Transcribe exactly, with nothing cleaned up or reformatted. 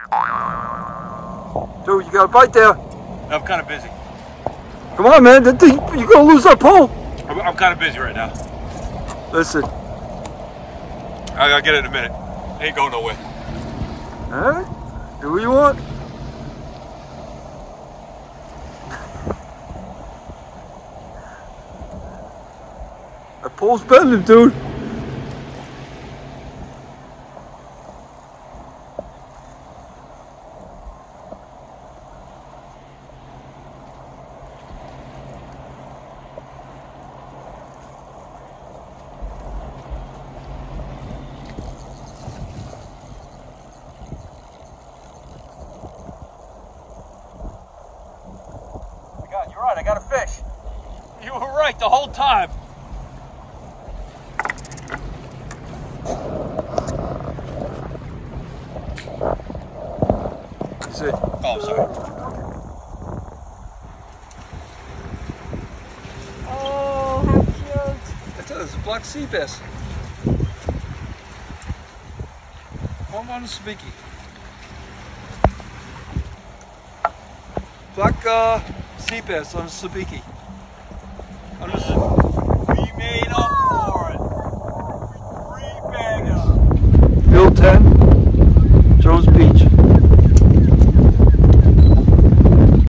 Dude, you got a bite there. I'm kind of busy. Come on, man. That thing, you're going to lose that pole. I'm, I'm kind of busy right now. Listen. I gotta get it in a minute. Ain't going nowhere. Alright? Do what you want. That pole's bending, dude. God, you're right, I got a fish. You were right the whole time. That's it. Oh, I'm sorry. Oh, how cute. That's it, it's a black sea bass. Home on the sabiki. Black uh, sea bass on the sabiki.